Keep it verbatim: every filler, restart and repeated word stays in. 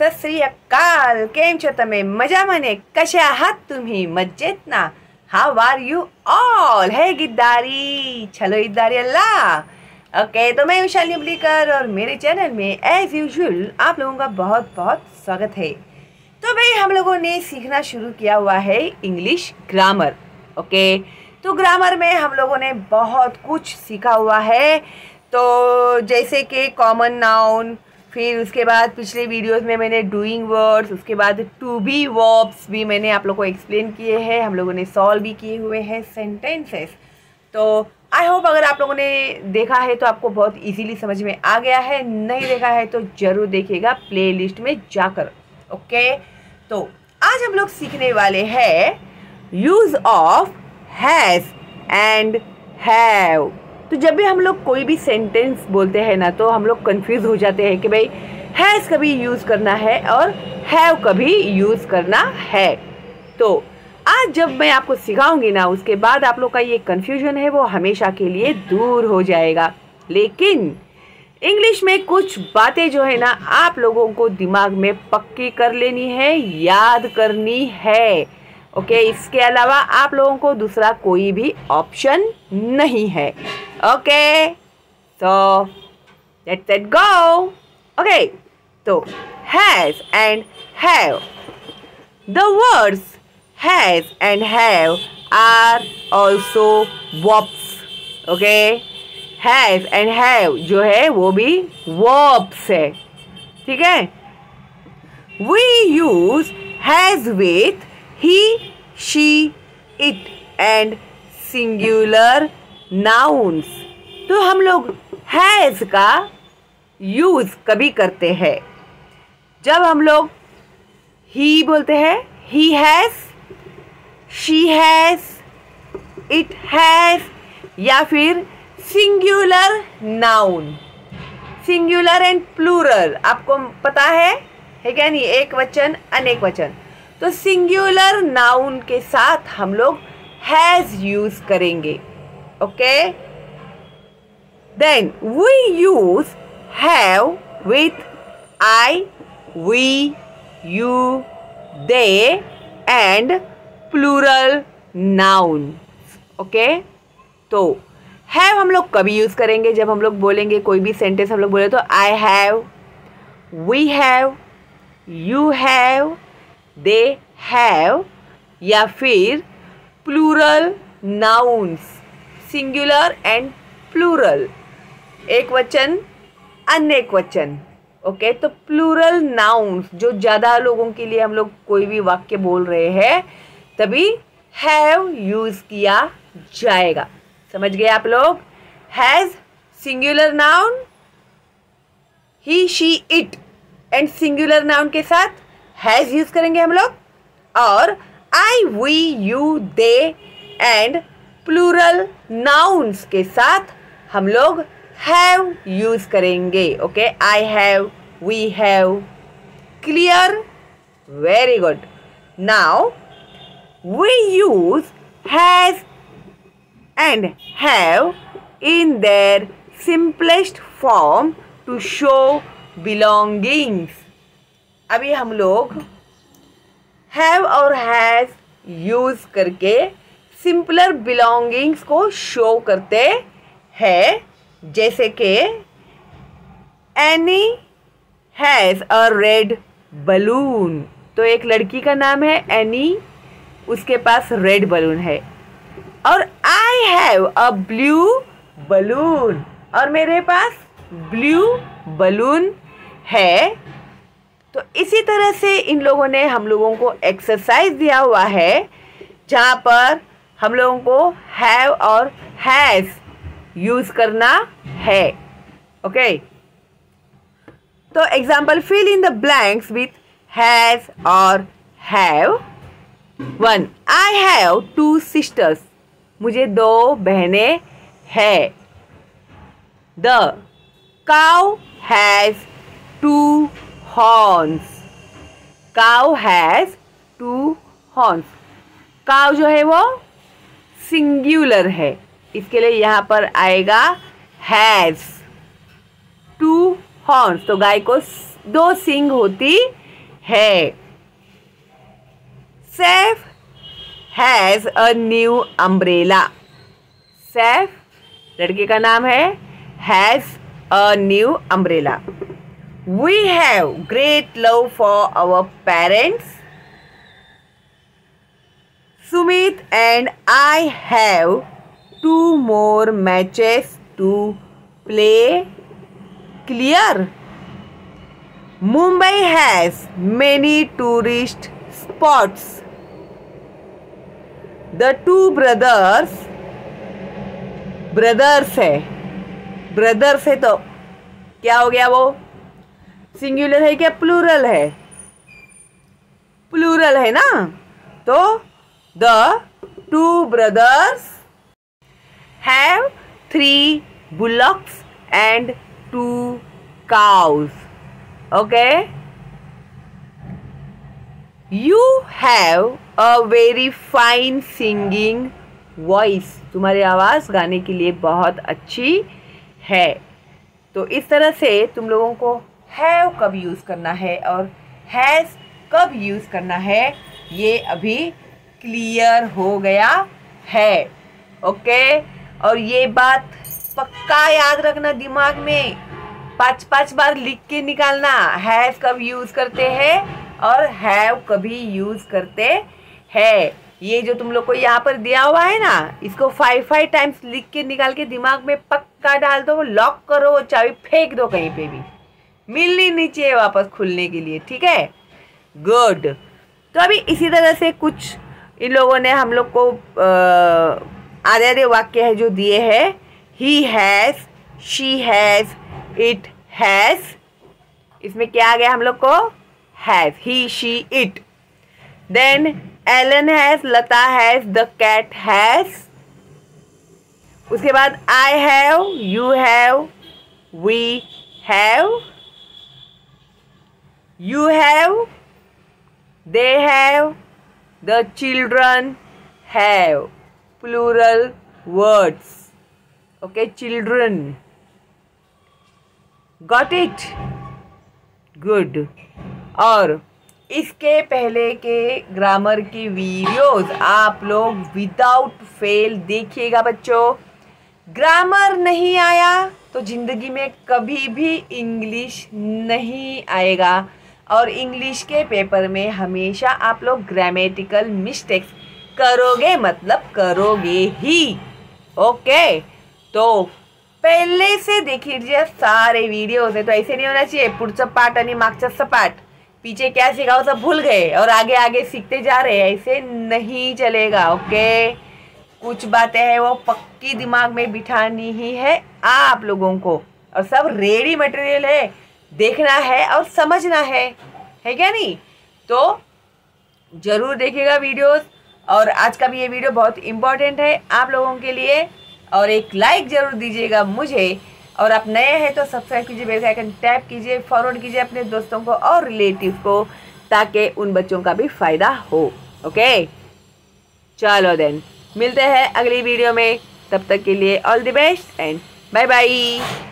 सत श्री अकाल. केम छो તમે મજામાં ને? કશા આહાત तुम्ही? मजेत ना? How are you all? है गिद्दारी, चलो गिद्दारी अल्लाह. ओके, तो मैं विशाली अबलीकर और मेरे चैनल में एज यूजुअल आप लोगों का बहुत बहुत स्वागत है. तो भाई हम लोगों ने सीखना शुरू किया हुआ है इंग्लिश ग्रामर. ओके, तो ग्रामर में हम लोगों ने बहुत कुछ सीखा हुआ है. तो जैसे कि कॉमन नाउन, फिर उसके बाद पिछले वीडियोस में मैंने डूइंग वर्ड्स, उसके बाद टू बी वर्ब्स भी मैंने आप लोगों को एक्सप्लेन किए हैं. हम लोगों ने सॉल्व भी किए हुए हैं सेंटेंसेस. तो आई होप अगर आप लोगों ने देखा है तो आपको बहुत इजीली समझ में आ गया है. नहीं देखा है तो ज़रूर देखिएगा प्लेलिस्ट में जाकर. ओके, तो आज हम लोग सीखने वाले हैं use of has and have. तो जब भी हम लोग कोई भी सेंटेंस बोलते हैं ना, तो हम लोग कंफ्यूज हो जाते हैं कि भाई हैज़ कभी यूज़ करना है और हैव कभी यूज़ करना है. तो आज जब मैं आपको सिखाऊंगी ना, उसके बाद आप लोग का ये कन्फ्यूजन है वो हमेशा के लिए दूर हो जाएगा. लेकिन इंग्लिश में कुछ बातें जो है ना, आप लोगों को दिमाग में पक्की कर लेनी है, याद करनी है. ओके okay, इसके अलावा आप लोगों को दूसरा कोई भी ऑप्शन नहीं है. ओके, तो लेट्स लेट गो. ओके, तो has and have. The words has and have are also verbs. Okay, has and have जो है वो भी वर्ब्स है. ठीक है. We use has with he, she, it and singular nouns. तो हम लोग has का यूज़ कभी करते हैं जब हम लोग he बोलते हैं, he has, she has, it has, या फिर singular noun. singular and plural आपको पता है है क्या नहीं? एक वचन अनेक वचन. तो सिंगुलर नाउन के साथ हम लोग हैज़ यूज़ करेंगे. Okay, then we use have with I, we, you, they and plural noun. Okay, तो हैव हम लोग कभी यूज़ करेंगे जब हम लोग बोलेंगे कोई भी सेंटेंस हम लोग बोले तो I have, we have, you have, they have, या फिर plural nouns, singular and plural, एक वचन अनेक वचन. ओके, तो प्लूरल नाउन्स जो ज़्यादा लोगों के लिए हम लोग कोई भी वाक्य बोल रहे हैं तभी हैव यूज़ किया जाएगा. समझ गए आप लोग? Has singular noun, he, she, it and singular noun के साथ हैज़ यूज़ करेंगे हम लोग, और I, we, you, they and plural nouns के साथ हम लोग हैव यूज़ करेंगे. Okay, I have, we have. Clear? Very good. Now we use has and have in their simplest form to show belongings. अभी हम लोग हैव और has use करके सिंपलर बिलोंगिंग्स को शो करते हैं. जैसे कि Annie has a red balloon. तो एक लड़की का नाम है एनी, उसके पास रेड बलून है. और I have a blue balloon, और मेरे पास ब्लू बलून है. तो इसी तरह से इन लोगों ने हम लोगों को एक्सरसाइज दिया हुआ है जहाँ पर हम लोगों को हैव और हैज़ यूज़ करना है. ओके, तो example, fill in the blanks with has और have. One, I have two sisters. मुझे दो बहनें हैं. The cow has two horns. Cow has two horns. Cow जो है वो सिंगुलर है, इसके लिए यहाँ पर आएगा हैज़. टू हॉर्न्स, तो गाय को दो सींग होती है। Saif has a new umbrella. Saif लड़के का नाम है, has a new umbrella. We have great love for our parents. Sumit and I have two more matches to play. Clear? Mumbai has many tourist spots. The two brothers, brothers है, brothers है तो क्या हो गया वो? सिंगुलर है क्या plural है? प्लूरल है ना, तो the two brothers have three bullocks and two cows. Okay, you have a very fine singing voice. तुम्हारी आवाज़ गाने के लिए बहुत अच्छी है। तो इस तरह से तुम लोगों को have कब यूज़ करना है और has कब यूज़ करना है, ये अभी क्लियर हो गया है। ओके, और ये बात पक्का याद रखना दिमाग में, पांच पांच बार लिख के निकालना। हैव कब यूज करते हैं और हैव कभी यूज करते हैं। ये जो तुम लोग को यहाँ पर दिया हुआ है ना, इसको फाइव फाइव टाइम्स लिख के निकाल के दिमाग में पक्का डाल दो, लॉक करो, चाबी फेंक दो, कहीं पे भी मिलनी नहीं चाहिए वापस खुलने के लिए। ठीक है, गुड। तो अभी इसी तरह से कुछ इन लोगों ने हम लोग को आधे आधे वाक्य है जो दिए हैं। He has, she has, it has, इसमें क्या आ गया हम लोग को? Has, he, she, it. Then Alan has, Lata has, the cat has. उसके बाद I have, you have, we have, you have, they have, the children have. Plural words. Okay, children. Got it? Good. और इसके पहले के grammar की videos आप लोग without fail देखिएगा बच्चों। ग्रामर नहीं आया तो ज़िंदगी में कभी भी इंग्लिश नहीं आएगा, और इंग्लिश के पेपर में हमेशा आप लोग ग्रामेटिकल मिस्टेक्स करोगे, मतलब करोगे ही। ओके, तो पहले से देख लीजिए सारे वीडियोस है, तो ऐसे नहीं होना चाहिए पुढचं पाठ आणि मागचं सपाट, पीछे क्या सीखा वो सब भूल गए और आगे आगे सीखते जा रहे हैं, ऐसे नहीं चलेगा। ओके, कुछ बातें हैं वो पक्की दिमाग में बिठानी ही है आप लोगों को, और सब रेडी मटेरियल है, देखना है और समझना है, है क्या नहीं? तो ज़रूर देखिएगा वीडियोस, और आज का भी ये वीडियो बहुत इम्पोर्टेंट है आप लोगों के लिए, और एक लाइक ज़रूर दीजिएगा मुझे, और आप नए हैं तो सब्सक्राइब कीजिए, बेल आइकन टैप कीजिए, फॉरवर्ड कीजिए अपने दोस्तों को और रिलेटिव को, ताकि उन बच्चों का भी फ़ायदा हो। ओके, चलो देन मिलते हैं अगली वीडियो में, तब तक के लिए all the best and bye bye.